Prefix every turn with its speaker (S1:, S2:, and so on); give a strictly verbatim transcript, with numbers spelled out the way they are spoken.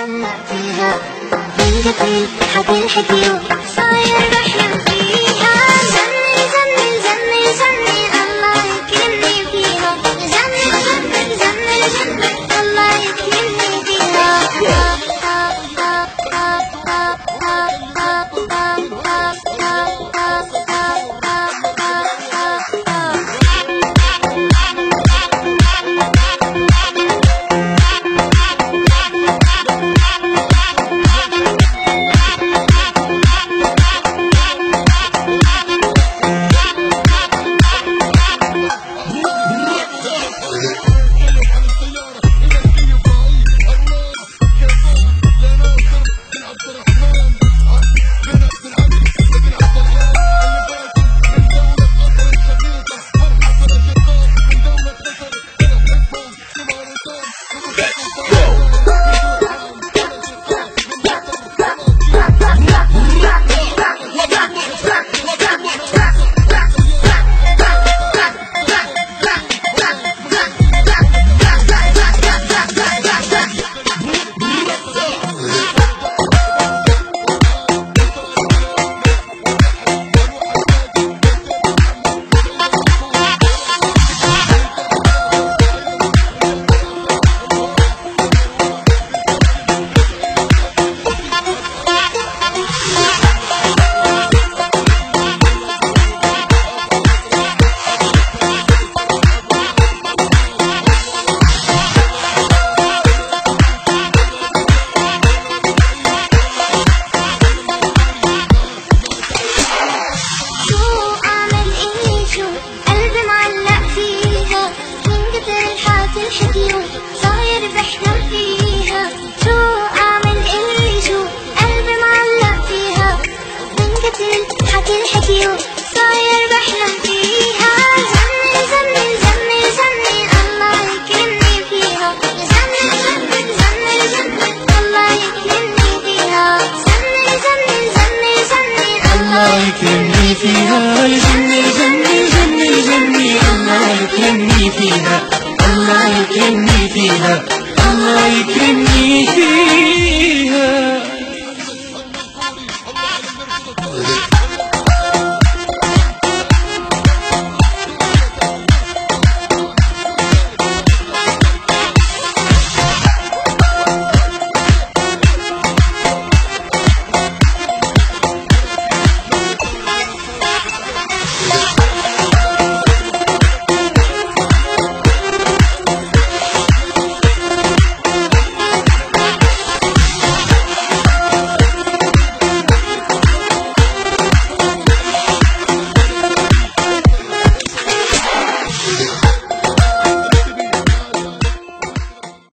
S1: زنق فيها بنقتل حتنحكي وصاير بحلم فيها. زني زني زني زني الله يكرمني فيها. زني زني زني زني الله يكرمني فيها. صاير بحلم فيها. شو اعمل اللي شو قلبي معلق فيها. بنقتل حتنحكي وصاير بحلم فيها. زني زني زني زني الله يكرمني فيها. زني زني زني زني الله يكرمني فيها. زني زني زني زني الله يكرمني فيها. زني زني زني زني الله يكرمني فيها. الله يكرمني فيها. الله يكرمني